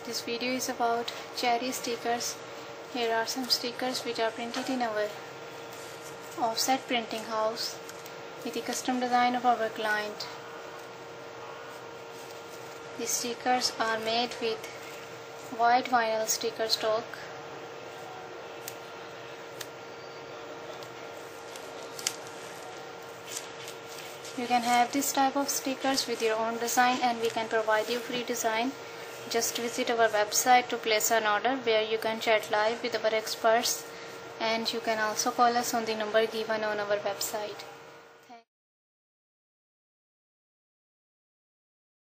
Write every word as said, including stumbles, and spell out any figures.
This video is about cherry stickers. Here are some stickers which are printed in our offset printing house with the custom design of our client. These stickers are made with white vinyl sticker stock. You can have this type of stickers with your own design, and we can provide you free design. Just visit our website to place an order, where you can chat live with our experts, and you can also call us on the number given on our website.